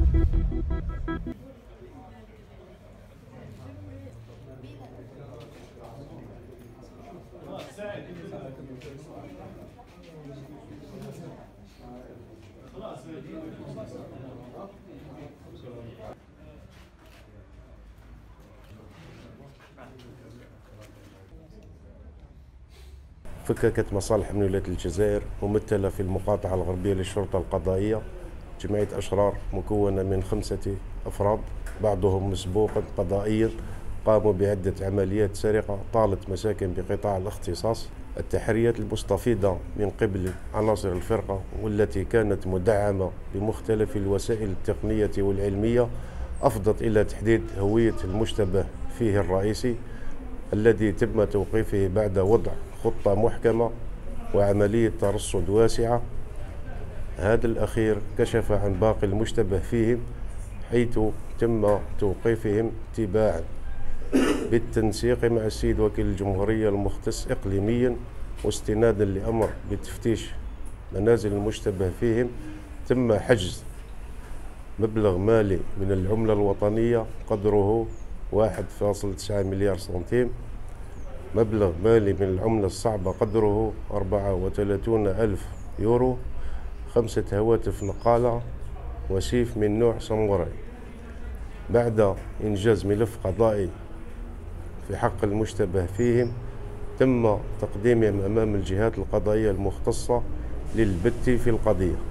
فككت مصالح من ولاية الجزائر ممثلة في المقاطعة الغربية للشرطة القضائية جمعية أشرار مكونة من 5 أفراد، بعضهم مسبوقا قضائيا، قاموا بعدة عمليات سرقة طالت مساكن بقطاع الاختصاص. التحريات المستفيضة من قبل عناصر الفرقة والتي كانت مدعمة بمختلف الوسائل التقنية والعلمية أفضت إلى تحديد هوية المشتبه فيه الرئيسي، الذي تم توقيفه بعد وضع خطة محكمة وعملية ترصد واسعة. هذا الأخير كشف عن باقي المشتبه فيهم، حيث تم توقيفهم تباعا بالتنسيق مع السيد وكيل الجمهورية المختص إقليميا، واستنادا لأمر بتفتيش منازل المشتبه فيهم. تم حجز مبلغ مالي من العملة الوطنية قدره 1.9 مليار سنتيم، مبلغ مالي من العملة الصعبة قدره 34,000 يورو، 5 هواتف نقالة وسيف من نوع ساموراي. بعد إنجاز ملف قضائي في حق المشتبه فيهم، تم تقديمهم أمام الجهات القضائية المختصة للبت في القضية.